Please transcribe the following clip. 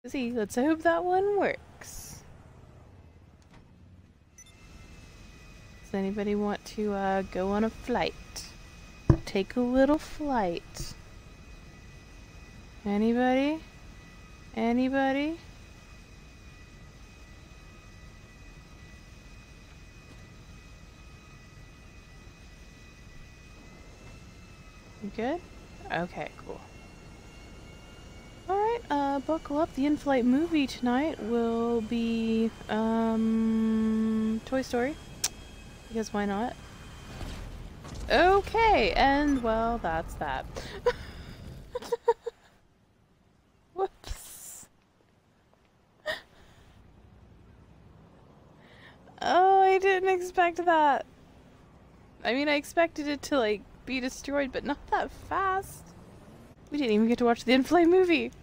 See, let's hope that one works. Does anybody want to go on a flight? Take a little flight. Anybody? Anybody? You good? Okay, cool. Alright, buckle up. The in-flight movie tonight will be, Toy Story. Because why not? Okay, and well, that's that. Whoops. Oh, I didn't expect that. I mean, I expected it to, like, be destroyed, but not that fast. We didn't even get to watch the in-flight movie.